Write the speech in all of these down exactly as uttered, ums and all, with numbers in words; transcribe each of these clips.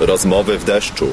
Rozmowy w deszczu.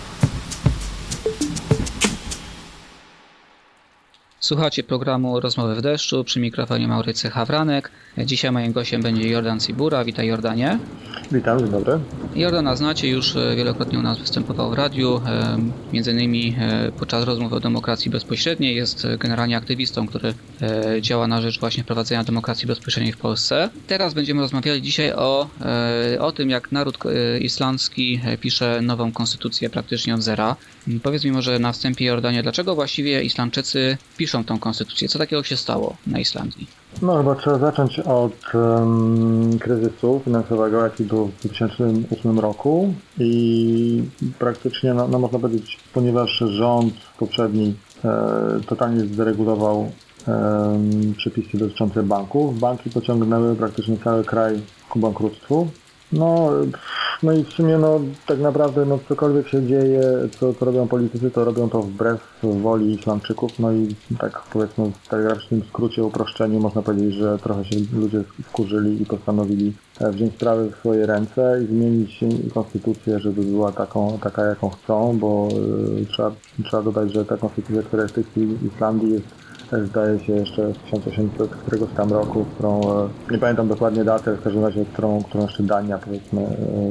Słuchacie programu Rozmowy w deszczu, przy mikrofonie Maurycy Hawranek. Dzisiaj moim gościem będzie Jordan Cibura. Witaj, Jordanie. Witam, dzień dobry. Jordana znacie, już wielokrotnie u nas występował w radiu, między innymi podczas rozmów o demokracji bezpośredniej. Jest generalnie aktywistą, który działa na rzecz właśnie wprowadzenia demokracji bezpośredniej w Polsce. Teraz będziemy rozmawiali dzisiaj o, o tym, jak naród islandzki pisze nową konstytucję praktycznie od zera. Powiedz mi może na wstępie, Jordanie, dlaczego właściwie Islandczycy piszą tą konstytucję? Co takiego się stało na Islandii? No chyba trzeba zacząć od um, kryzysu finansowego, jaki był w dwa tysiące ósmym roku i praktycznie, no, no można powiedzieć, ponieważ rząd poprzedni e, totalnie zderegulował e, przepisy dotyczące banków, banki pociągnęły praktycznie cały kraj ku bankructwu. No, no i w sumie no, tak naprawdę no, cokolwiek się dzieje, co, co robią politycy, to robią to wbrew woli Islandczyków. No i tak powiedzmy w telegraficznym skrócie, uproszczeniu można powiedzieć, że trochę się ludzie wkurzyli i postanowili wziąć sprawy w swoje ręce i zmienić konstytucję, żeby była taką, taka jaką chcą, bo y, trzeba, trzeba dodać, że ta konstytucja, która jest w tej chwili w Islandii, jest zdaje się jeszcze w tysiąc osiemset któregoś tam roku, którą, nie pamiętam dokładnie datę, w każdym razie, którą, którą jeszcze Dania, powiedzmy,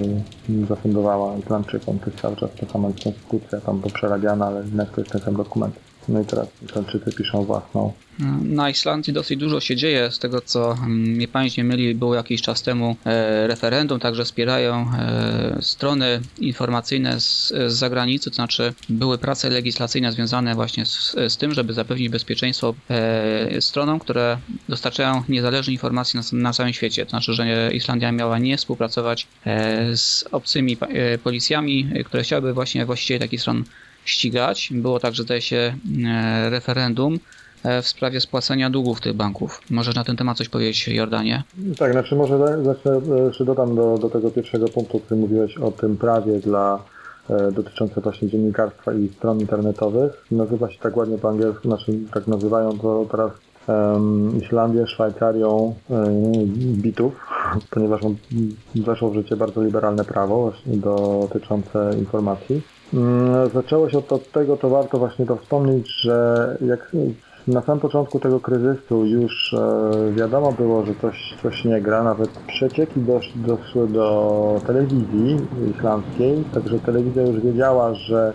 yy, zafundowała Islandczykom. To jest cały czas ta sama konstytucja, tam poprzerabiana, ale jednak to jest ten sam dokument. No i teraz Islandczycy piszą własną. Na Islandii dosyć dużo się dzieje. Z tego, co mnie pamięć nie myli, było jakiś czas temu e, referendum, także wspierają e, strony informacyjne z, z zagranicy, to znaczy były prace legislacyjne związane właśnie z, z tym, żeby zapewnić bezpieczeństwo e, stronom, które dostarczają niezależne informacje na, na całym świecie. To znaczy, że Islandia miała nie współpracować e, z obcymi e, policjami, które chciałyby właśnie właścicieli takich stron ścigać. Było także, zdaje się, e, referendum w sprawie spłacenia długów tych banków. Możesz na ten temat coś powiedzieć, Jordanie? Tak, znaczy może zacznę, jeszcze dodam do, do tego pierwszego punktu, który mówiłeś o tym prawie dla e, dotyczące właśnie dziennikarstwa i stron internetowych. Nazywa się tak ładnie po angielsku, znaczy tak nazywają to teraz um, Islandię, Szwajcarią um, bitów, ponieważ on weszło w życie bardzo liberalne prawo dotyczące informacji. Um, zaczęło się od, od tego, to warto właśnie to wspomnieć, że jak na samym początku tego kryzysu już e, wiadomo było, że coś, coś nie gra, nawet przecieki dosz, doszły do telewizji islandzkiej, także telewizja już wiedziała, że,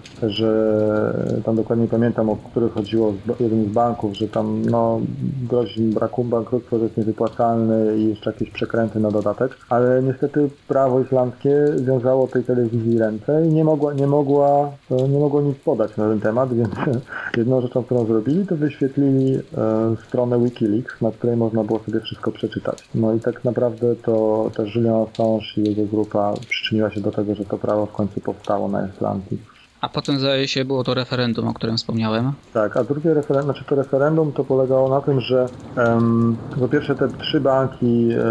że tam dokładnie nie pamiętam, o których chodziło z, jeden z banków, że tam no, grozi braku bankructwa, że jest niewypłacalny i jeszcze jakieś przekręty na dodatek, ale niestety prawo islandzkie wiązało tej telewizji ręce i nie mogła, nie mogła, nie mogło nic podać na ten temat, więc jedną rzeczą, którą zrobili, to wyświetlili e, stronę Wikileaks, na której można było sobie wszystko przeczytać. No i tak naprawdę to też Julian Assange i jego grupa przyczyniła się do tego, że to prawo w końcu powstało na Islandii. A potem, zdaje się, było to referendum, o którym wspomniałem. Tak, a drugie referendum, znaczy to referendum to polegało na tym, że um, po pierwsze te trzy banki, e,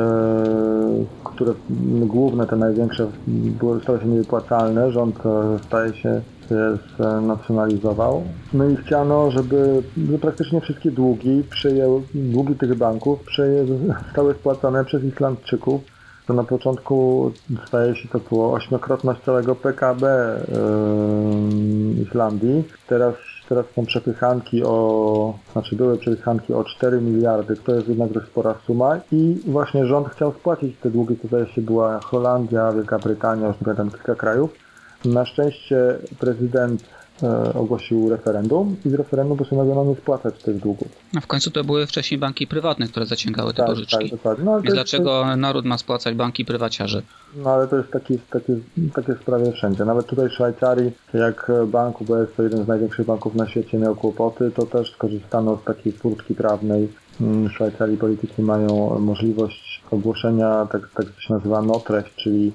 które główne, te największe, były, stały się niewypłacalne, rząd e, staje się znacjonalizował. No i chciano, żeby, żeby praktycznie wszystkie długi przejęły, długi tych banków przejęły, zostały spłacane przez Islandczyków. To na początku zdaje się to było ośmiokrotność całego P K B yy, Islandii. Teraz, teraz są przepychanki o, znaczy były przepychanki o cztery miliardy, to jest jednak dość spora suma i właśnie rząd chciał spłacić te długi, to zdaje się była Holandia, Wielka Brytania, już nie pamiętam, kilka krajów. Na szczęście prezydent e, ogłosił referendum i z referendum postanowiono nie spłacać tych długów. A w końcu to były wcześniej banki prywatne, które zaciągały te tak, pożyczki. Tak, dokładnie. No, Więc jest, dlaczego jest... naród ma spłacać banki prywaciarzy? No ale to jest takie, takie, takie sprawy wszędzie. Nawet tutaj w Szwajcarii, jak bank U B S, to jeden z największych banków na świecie, miał kłopoty, to też skorzystano z takiej furtki prawnej. W Szwajcarii politycy mają możliwość ogłoszenia, tak, tak to się nazywa notrecht, czyli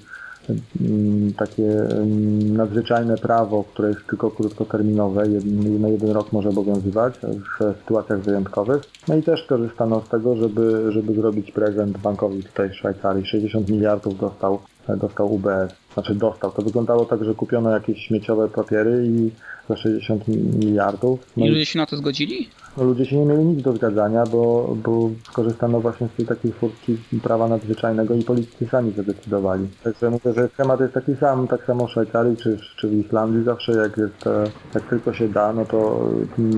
takie nadzwyczajne prawo, które jest tylko krótkoterminowe, na jeden rok może obowiązywać w sytuacjach wyjątkowych. No i też korzystano z tego, żeby, żeby zrobić prezent bankowi tutaj w Szwajcarii. sześćdziesiąt miliardów dostał, dostał U B S. Znaczy dostał. To wyglądało tak, że kupiono jakieś śmieciowe papiery i za sześćdziesiąt miliardów. No i ludzie się na to zgodzili? no, ludzie się nie mieli nic do zgadzania, bo, bo skorzystano właśnie z tej takiej furtki prawa nadzwyczajnego i politycy sami zadecydowali. Także mówię, że schemat jest taki sam, tak samo w Szwajcarii czy, czy w Islandii zawsze jak jest, jak tylko się da, no to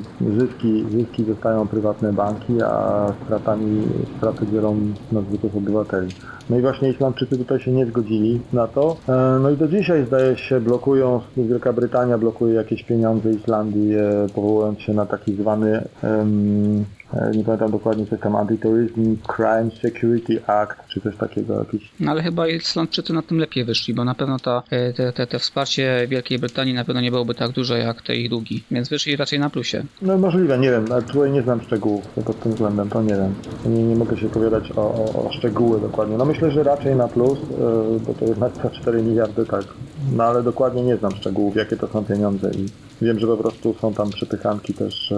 zyski, zyski dostają prywatne banki, a stratami, straty dzielą na zwykłych obywateli. No i właśnie Islandczycy tutaj się nie zgodzili na to. No i do dzisiaj zdaje się blokują, Wielka Brytania blokuje jakieś pieniądze Islandii, powołując się na taki zwany, um, nie pamiętam dokładnie coś tam, Anti-Terrorism Crime Security Act, czy coś takiego jakiś. No ale chyba Islandczycy na tym lepiej wyszli, bo na pewno ta, te, te, te wsparcie Wielkiej Brytanii na pewno nie byłoby tak duże jak te ich długi, więc wyszli raczej na plusie. No możliwe, nie wiem, ale tutaj nie znam szczegółów pod tym względem, to nie wiem. Nie, nie mogę się opowiadać o, o, o szczegóły dokładnie. No myślę, że raczej na plus, bo to jednak za cztery miliardy, tak. No ale dokładnie nie znam szczegółów, jakie to są pieniądze i wiem, że po prostu są tam przepychanki też,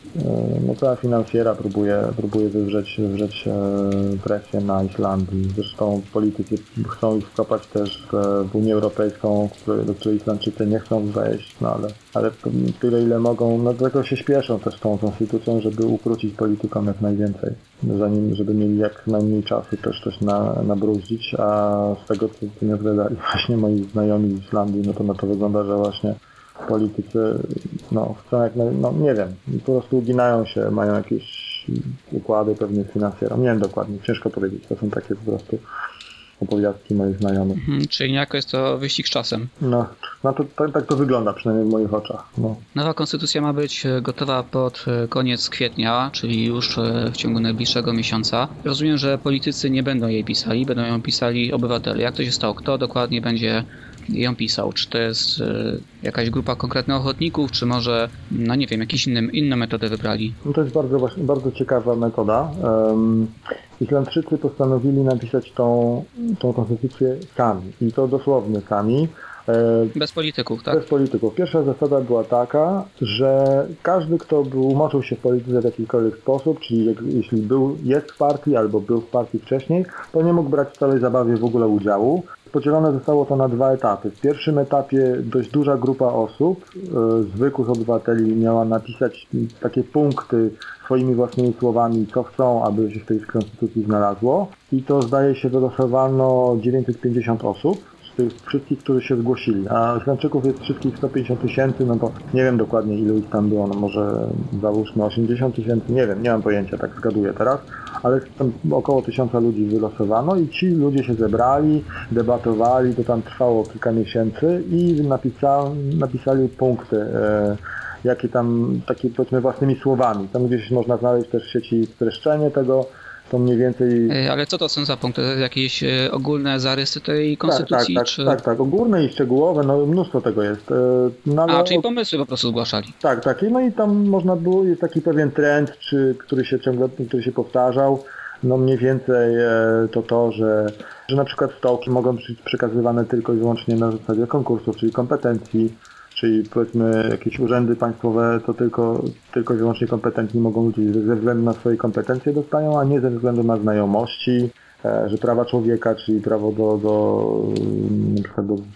no cała finansjera próbuje, próbuje wywrzeć, wywrzeć presję na Islandii. Zresztą politycy chcą ich wkopać też w Unię Europejską, do której Islandczycy nie chcą wejść, no ale, ale tyle ile mogą, no dlatego się śpieszą też tą konstytucją, żeby ukrócić politykom jak najwięcej, zanim, żeby mieli jak najmniej czasu też coś na, nabruździć, a z tego co, co mnie wydali właśnie moi znajomi z Islandii, no to na to wygląda, że właśnie politycy, no chcą jak, no nie wiem, po prostu uginają się, mają jakieś układy pewnie z finansjerą, nie wiem dokładnie, ciężko powiedzieć, to są takie po prostu opowiastki moich znajomych. Mhm, czyli niejako jest to wyścig z czasem. No, no to tak, tak to wygląda, przynajmniej w moich oczach. No. Nowa konstytucja ma być gotowa pod koniec kwietnia, czyli już w ciągu najbliższego miesiąca. Rozumiem, że politycy nie będą jej pisali, będą ją pisali obywatele. Jak to się stało? Kto dokładnie będzie ją pisał? Czy to jest jakaś grupa konkretnych ochotników, czy może, no nie wiem, jakieś inne, inne metody wybrali? No to jest bardzo, właśnie, bardzo ciekawa metoda. Um, Islandczycy postanowili napisać tą, tą konstytucję sami. I to dosłownie sami. Bez polityków, tak? Bez polityków. Pierwsza zasada była taka, że każdy, kto był, umoczył się w polityce w jakikolwiek sposób, czyli jak, jeśli był, jest w partii albo był w partii wcześniej, to nie mógł brać w całej zabawie w ogóle udziału. Podzielone zostało to na dwa etapy. W pierwszym etapie dość duża grupa osób, e, zwykłych obywateli, miała napisać takie punkty swoimi własnymi słowami, co chcą, aby się w tej konstytucji znalazło. I to zdaje się wylosowano dziewięćset pięćdziesiąt osób. Tych wszystkich, którzy się zgłosili, a Islandczyków jest wszystkich sto pięćdziesiąt tysięcy, no to nie wiem dokładnie ilu ich tam było, no może załóżmy osiemdziesiąt tysięcy, nie wiem, nie mam pojęcia, tak zgaduję teraz, ale tam około tysiąca ludzi wylosowano i ci ludzie się zebrali, debatowali, to tam trwało kilka miesięcy i napisa, napisali punkty, e, jakie tam, takie powiedzmy własnymi słowami, tam gdzieś można znaleźć też w sieci streszczenie tego. To mniej więcej... Ale co to są za punkty? To jest jakieś ogólne zarysy tej konstytucji? Tak, tak, czy... tak, tak, ogólne i szczegółowe, no mnóstwo tego jest. No, A, czyli pomysły po prostu zgłaszali. Tak, tak, no i tam można było, jest taki pewien trend, czy, który się ciągle, który się powtarzał, no mniej więcej to to, że, że na przykład stołki mogą być przekazywane tylko i wyłącznie na zasadzie konkursów, czyli kompetencji, czyli powiedzmy jakieś urzędy państwowe to tylko, tylko i wyłącznie kompetentni mogą ludzie ze względu na swoje kompetencje dostają, a nie ze względu na znajomości, że prawa człowieka, czyli prawo do, do, na przykład do,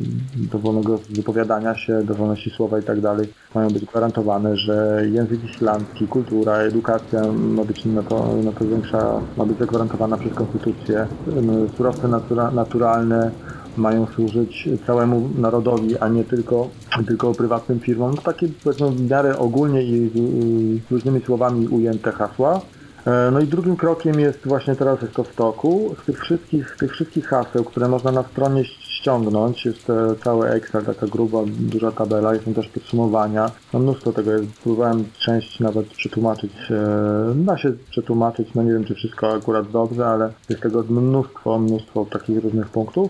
do wolnego wypowiadania się, do wolności słowa i tak dalej mają być gwarantowane, że język islandzki, kultura, edukacja ma być na to, na to większa, ma być zagwarantowana przez konstytucję, surowce natura, naturalne mają służyć całemu narodowi, a nie tylko, tylko prywatnym firmom. No takie powiedzmy w miarę ogólnie i z różnymi słowami ujęte hasła. No i drugim krokiem jest właśnie teraz jest to w toku. Z tych wszystkich, tych wszystkich haseł, które można na stronie ściągnąć, jest cały Excel, taka gruba, duża tabela, są też podsumowania. No mnóstwo tego jest. Próbowałem część nawet przetłumaczyć, da się przetłumaczyć, no nie wiem czy wszystko akurat dobrze, ale jest tego mnóstwo, mnóstwo takich różnych punktów.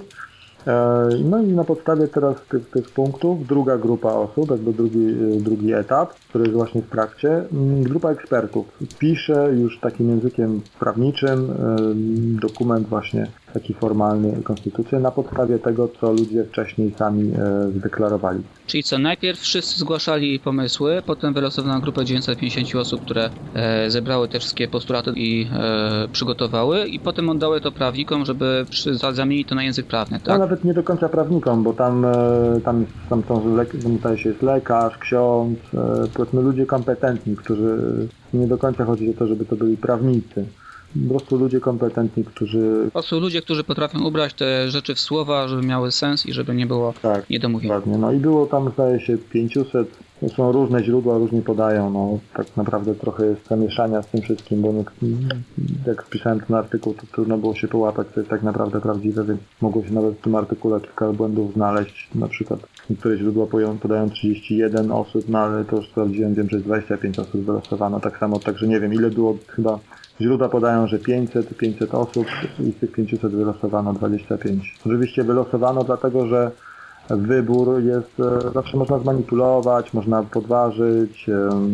No i na podstawie teraz tych, tych punktów druga grupa osób, jakby drugi, drugi etap, który jest właśnie w trakcie, grupa ekspertów pisze już takim językiem prawniczym dokument właśnie taki formalny, konstytucję na podstawie tego, co ludzie wcześniej sami zdeklarowali. Czyli co, najpierw wszyscy zgłaszali pomysły, potem wylosowano grupę dziewięćset pięćdziesiąt osób, które e, zebrały te wszystkie postulaty i e, przygotowały i potem oddały to prawnikom, żeby przy, zamienić to na język prawny, tak? No, nawet nie do końca prawnikom, bo tam, tam, jest, tam są, zdaje się, jest lekarz, ksiądz, powiedzmy ludzie kompetentni, którzy nie do końca chodzi o to, żeby to byli prawnicy. Po prostu ludzie kompetentni, którzy... Po prostu ludzie, którzy potrafią ubrać te rzeczy w słowa, żeby miały sens i żeby nie było tak, niedomówień. Dokładnie. No i było tam, zdaje się, pięćset, są różne źródła, różnie podają, no tak naprawdę trochę jest zamieszania z tym wszystkim, bo nie, jak pisałem ten artykuł, to trudno było się połapać, co jest tak naprawdę prawdziwe, więc mogło się nawet w tym artykule kilka błędów znaleźć. Na przykład niektóre źródła podają trzydzieści jeden osób, no ale to już sprawdziłem, wiem, że jest dwadzieścia pięć osób wylosowano, tak samo, także nie wiem ile było, chyba źródła podają, że pięćset, pięćset osób i z tych pięciuset wylosowano dwadzieścia pięć. Oczywiście wylosowano dlatego, że wybór jest, zawsze można zmanipulować, można podważyć,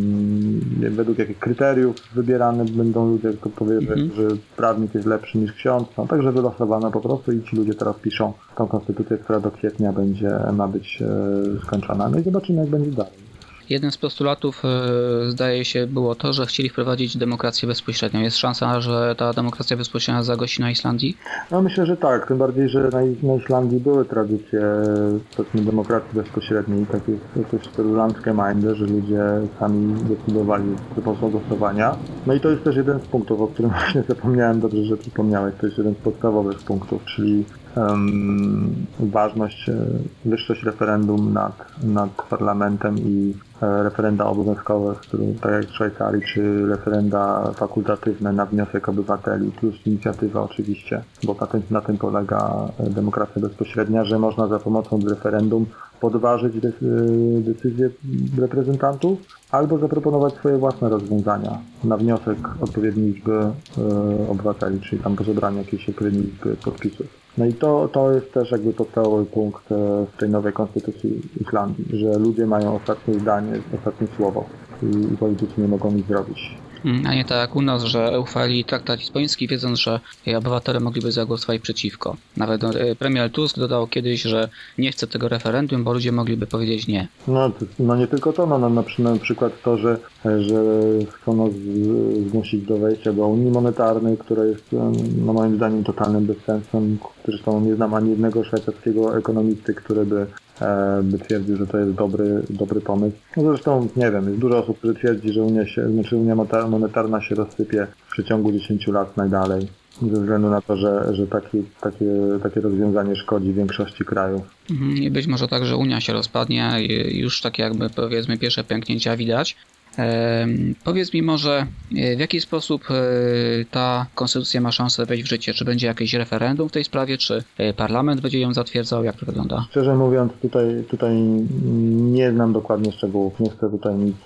um, według jakich kryteriów wybierane będą ludzie, kto powie, mm-hmm. że prawnik jest lepszy niż ksiądz. No, także wylosowano po prostu i ci ludzie teraz piszą tą konstytucję, która do kwietnia będzie, ma być e, skończona. No i zobaczymy, jak będzie dalej. Jednym z postulatów, zdaje się, było to, że chcieli wprowadzić demokrację bezpośrednią. Jest szansa, że ta demokracja bezpośrednia zagości na Islandii? No myślę, że tak. Tym bardziej, że na, na Islandii były tradycje powiedzmy demokracji bezpośredniej, takie jakieś stylu Landsgemeinde, że ludzie sami decydowali sposobem głosowania. No i to jest też jeden z punktów, o którym właśnie zapomniałem, dobrze, że przypomniałeś. To jest jeden z podstawowych punktów, czyli um, ważność, wyższość referendum nad, nad parlamentem i referenda obowiązkowe, które, tak jak w Szwajcarii, czy referenda fakultatywne na wniosek obywateli, plus inicjatywa oczywiście, bo na tym, na tym polega demokracja bezpośrednia, że można za pomocą referendum podważyć decyzje reprezentantów albo zaproponować swoje własne rozwiązania na wniosek odpowiedniej liczby obywateli, czyli tam po zebraniu jakiejś odpowiedniej liczby podpisów. No i to, to jest też jakby podstawowy punkt w tej nowej konstytucji Islandii, że ludzie mają ostatnie zdanie, ostatnie słowo i, i politycy nie mogą nic zrobić. A nie tak jak u nas, że uchwalili traktat lizboński, wiedząc, że obywatele mogliby zagłosować przeciwko. Nawet premier Tusk dodał kiedyś, że nie chce tego referendum, bo ludzie mogliby powiedzieć nie. No, no nie tylko to, no, no na, na przykład to, że, że chcą nas zmusić do wejścia do Unii Monetarnej, która jest no, moim zdaniem totalnym bezsensem. Zresztą nie znam ani jednego szwajcarskiego ekonomisty, który by by twierdził, że to jest dobry, dobry pomysł. No zresztą, nie wiem, jest dużo osób, które twierdzi, że Unia, się, znaczy Unia Monetarna się rozsypie w przeciągu dziesięciu lat najdalej, ze względu na to, że, że takie, takie, takie rozwiązanie szkodzi większości krajów. I być może tak, że Unia się rozpadnie, już takie jakby powiedzmy pierwsze pęknięcia widać. E, powiedz mi może, w jaki sposób ta konstytucja ma szansę wejść w życie? Czy będzie jakieś referendum w tej sprawie? Czy parlament będzie ją zatwierdzał? Jak to wygląda? Szczerze mówiąc, tutaj, tutaj nie znam dokładnie szczegółów. Nie chcę tutaj nic,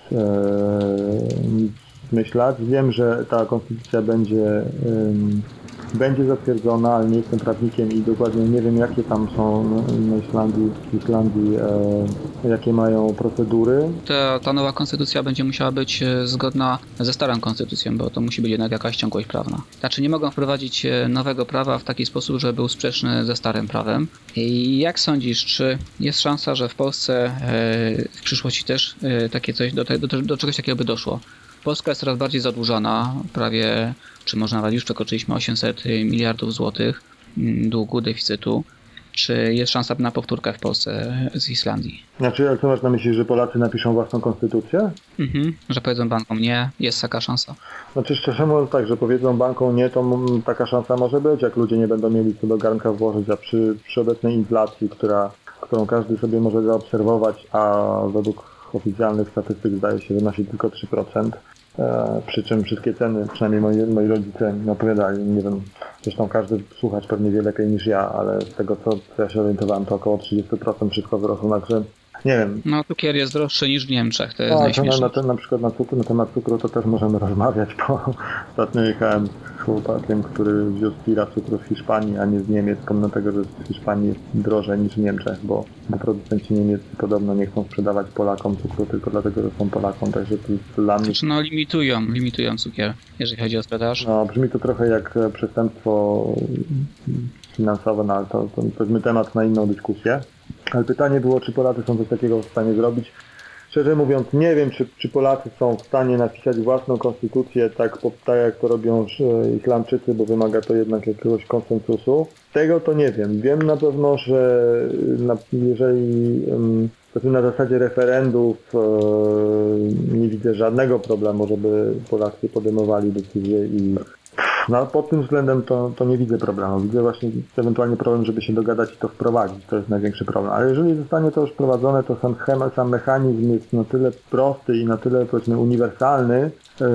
e, nic myśleć. Wiem, że ta konstytucja będzie, e, będzie zatwierdzona, ale nie jestem prawnikiem i dokładnie nie wiem, jakie tam są na Islandii, w Islandii e, jakie mają procedury. Ta, ta nowa konstytucja będzie musiała być zgodna ze starą konstytucją, bo to musi być jednak jakaś ciągłość prawna. Znaczy nie mogą wprowadzić nowego prawa w taki sposób, żeby był sprzeczny ze starym prawem. I jak sądzisz, czy jest szansa, że w Polsce e, w przyszłości też e, takie coś, do, te, do, do czegoś takiego by doszło? Polska jest coraz bardziej zadłużana, prawie, czy może nawet już przekroczyliśmy osiemset miliardów złotych długu, deficytu. Czy jest szansa na powtórkę w Polsce z Islandii? Znaczy, jak to masz na myśli, że Polacy napiszą własną konstytucję? Mhm, że powiedzą bankom nie, jest taka szansa. Znaczy, szczerze mówiąc tak, że powiedzą bankom nie, to taka szansa może być, jak ludzie nie będą mieli co do garnka włożyć, a przy, przy obecnej inflacji, która, którą każdy sobie może zaobserwować, a według oficjalnych statystyk zdaje się wynosi tylko trzy procent. E, przy czym wszystkie ceny, przynajmniej moi, moi rodzice mi opowiadali, nie wiem, zresztą każdy słuchacz pewnie wie lepiej niż ja, ale z tego co ja się orientowałem, to około trzydzieści procent wszystko wyrosło, także nie wiem. No cukier jest droższy niż w Niemczech, to jest no, najśmieszniejsze. Na, na, na przykład na, cukru, na temat cukru to też możemy rozmawiać, bo ostatnio jechałem z chłopakiem, który wiózł tira cukru z Hiszpanii, a nie z Niemiec, pomimo tego, że w Hiszpanii jest drożej niż w Niemczech, bo, bo producenci niemieccy podobno nie chcą sprzedawać Polakom cukru tylko dlatego, że są Polakom, także to dla mnie... Znaczy no limitują, limitują cukier, jeżeli chodzi o sprzedaż. No brzmi to trochę jak przestępstwo finansowe, no ale to, to powiedzmy temat na inną dyskusję. Ale pytanie było, czy Polacy są coś takiego w stanie zrobić. Szczerze mówiąc, nie wiem, czy, czy Polacy są w stanie napisać własną konstytucję tak, tak jak to robią Islamczycy, bo wymaga to jednak jakiegoś konsensusu. Tego to nie wiem. Wiem na pewno, że na, jeżeli um, na zasadzie referendów um, nie widzę żadnego problemu, żeby Polacy podejmowali decyzje i no, pod tym względem to, to nie widzę problemu. Widzę właśnie ewentualnie problem, żeby się dogadać i to wprowadzić. To jest największy problem. Ale jeżeli zostanie to już wprowadzone, to sam, sam mechanizm jest na tyle prosty i na tyle, powiedzmy, uniwersalny, yy,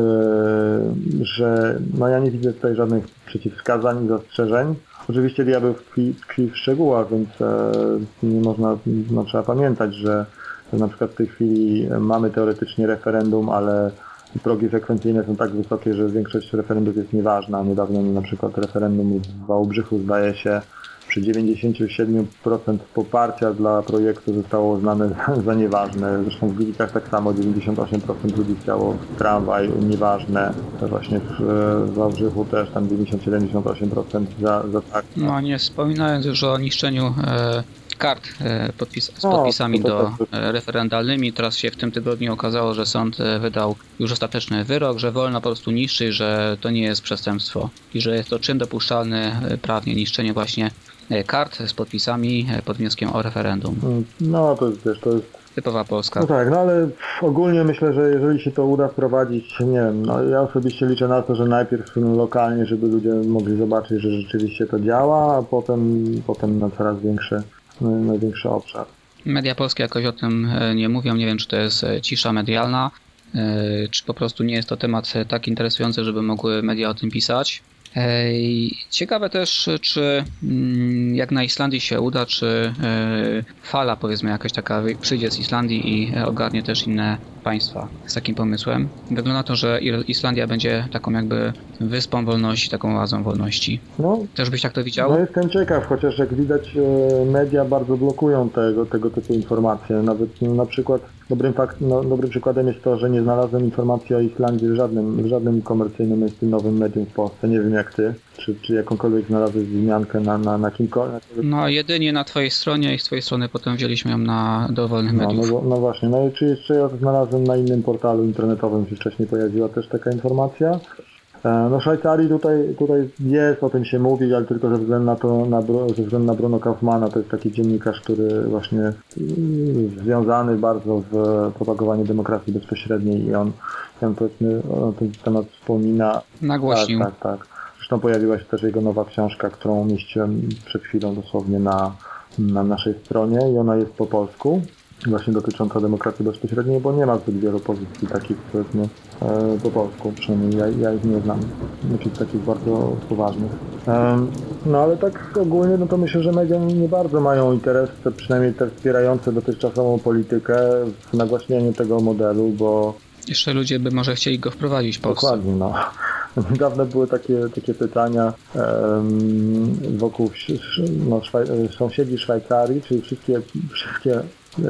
że no, ja nie widzę tutaj żadnych przeciwwskazań i zastrzeżeń. Oczywiście diabeł tkwi, tkwi w szczegółach, więc e, nie można, no, trzeba pamiętać, że, że na przykład w tej chwili mamy teoretycznie referendum, ale progi frekwencyjne są tak wysokie, że większość referendów jest nieważna. Niedawno na przykład referendum w Wałbrzychu, zdaje się, przy dziewięćdziesiąt siedem procent poparcia dla projektu zostało uznane za, za nieważne. Zresztą w Gliwicach tak samo dziewięćdziesiąt osiem procent ludzi chciało tramwaj, nieważne. To właśnie w, w Wałbrzychu też tam dziewięćdziesiąt siedem do dziewięćdziesiąt osiem procent za, za tak. No nie wspominając już o niszczeniu e, kart e, podpis, z podpisami no, to, do to, to. e, referendalnymi. Teraz się w tym tygodniu okazało, że sąd e, wydał już ostateczny wyrok, że wolno po prostu niszczyć, że to nie jest przestępstwo i że jest to czyn dopuszczalny e, prawnie, niszczenie właśnie kart z podpisami pod wnioskiem o referendum. No to jest, wiesz, to jest... Typowa Polska. No tak, no ale ogólnie myślę, że jeżeli się to uda wprowadzić, nie wiem, no ja osobiście liczę na to, że najpierw lokalnie, żeby ludzie mogli zobaczyć, że rzeczywiście to działa, a potem, potem na coraz większy, na większy obszar. Media polskie jakoś o tym nie mówią, nie wiem, czy to jest cisza medialna, czy po prostu nie jest to temat tak interesujący, żeby mogły media o tym pisać. Ciekawe też, czy jak na Islandii się uda, czy fala, powiedzmy, jakaś taka przyjdzie z Islandii i ogarnie też inne państwa z takim pomysłem. Wygląda na to, że Islandia będzie taką jakby wyspą wolności, taką oazą wolności. No, też byś tak to widział? No jestem ciekaw, chociaż jak widać media bardzo blokują tego, tego typu informacje. Nawet no, na przykład dobrym, fakt, no, dobrym przykładem jest to, że nie znalazłem informacji o Islandii w żadnym, w żadnym komercyjnym, mainstreamowym medium w Polsce. Nie wiem jak ty, czy, czy jakąkolwiek znalazłeś wzmiankę na, na, na kimkolwiek. No jedynie na twojej stronie i z twojej strony potem wzięliśmy ją na dowolnych no, mediów. No, no właśnie, no i czy jeszcze ja znalazłem na innym portalu internetowym, się wcześniej pojawiła też taka informacja. No Szwajcarii tutaj, tutaj jest, o tym się mówi, ale tylko ze względu na to, na, ze względu na Bruno Kaufmana, to jest taki dziennikarz, który właśnie związany bardzo w propagowaniu demokracji bezpośredniej i on, on powiedzmy o ten temat wspomina. Nagłośnił. Tak, tak, tak. Zresztą pojawiła się też jego nowa książka, którą umieściłem przed chwilą dosłownie na, na naszej stronie i ona jest po polsku. Właśnie dotycząca demokracji bezpośredniej, bo nie ma zbyt wielu pozycji takich, powiedzmy, e, po polsku, przynajmniej ja, ja ich nie znam, jakichś takich bardzo poważnych. E, no ale tak ogólnie, no to myślę, że media nie bardzo mają interes, przynajmniej te wspierające dotychczasową politykę w nagłaśnianiu tego modelu, bo... Jeszcze ludzie by może chcieli go wprowadzić w Polsce. Dokładnie, no. Niedawno były takie, takie pytania um, wokół no, szwaj, sąsiedzi Szwajcarii, czyli wszystkie, wszystkie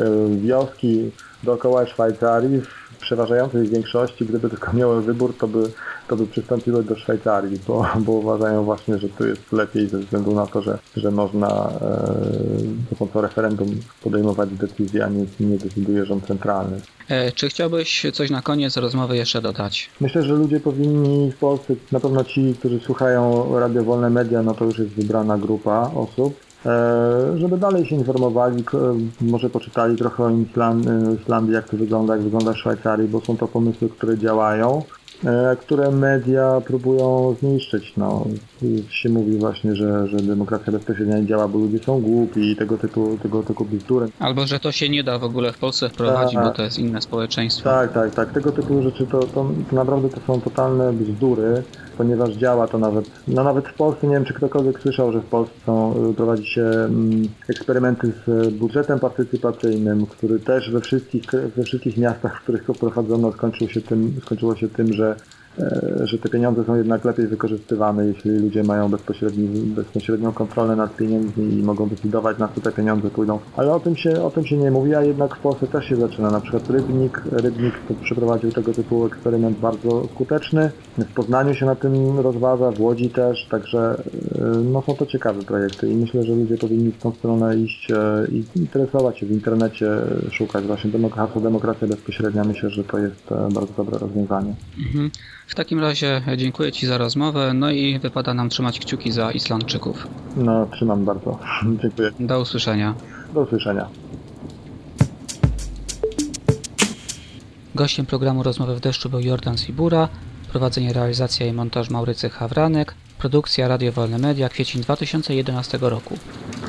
wioski dookoła Szwajcarii w przeważającej większości, gdyby tylko miały wybór, to by, to by przystąpiły do Szwajcarii, bo, bo uważają właśnie, że tu jest lepiej ze względu na to, że, że można za pomocą referendum podejmować decyzje, a nie, nie decyduje rząd centralny. E, czy chciałbyś coś na koniec rozmowy jeszcze dodać? Myślę, że ludzie powinni w Polsce, na pewno ci, którzy słuchają Radio Wolne Media, no to już jest wybrana grupa osób, żeby dalej się informowali, może poczytali trochę o Islandii, jak to wygląda, jak wygląda w Szwajcarii, bo są to pomysły, które działają, które media próbują zniszczyć. No, się mówi właśnie, że, że demokracja bezpośrednia nie działa, bo ludzie są głupi i tego typu, tego typu bzdury. Albo, że to się nie da w ogóle w Polsce wprowadzić, tak, bo to jest inne społeczeństwo. Tak, tak, tak. Tego typu rzeczy to, to, to naprawdę to są totalne bzdury, ponieważ działa to nawet, no nawet w Polsce, nie wiem czy ktokolwiek słyszał, że w Polsce są, prowadzi się mm, eksperymenty z budżetem partycypacyjnym, który też we wszystkich, we wszystkich miastach, w których go prowadzono, skończył się tym, skończyło się tym, że że te pieniądze są jednak lepiej wykorzystywane, jeśli ludzie mają bezpośrednią kontrolę nad pieniędzmi i mogą decydować, na co te pieniądze pójdą. Ale o tym się, o tym się nie mówi, a jednak w Polsce też się zaczyna. Na przykład Rybnik, Rybnik przeprowadził tego typu eksperyment bardzo skuteczny. W Poznaniu się na tym rozważa, w Łodzi też, także no są to ciekawe projekty i myślę, że ludzie powinni w tą stronę iść i interesować się w internecie, szukać właśnie hasła demokracja bezpośrednia. Myślę, że to jest bardzo dobre rozwiązanie. Mhm. W takim razie dziękuję Ci za rozmowę, no i wypada nam trzymać kciuki za Islandczyków. No, trzymam bardzo. Dziękuję. Do usłyszenia. Do usłyszenia. Gościem programu Rozmowy w deszczu był Jordan Sibura, prowadzenie, realizacja i montaż Maurycy Hawranek, produkcja Radio Wolne Media, kwiecień dwa tysiące jedenastego roku.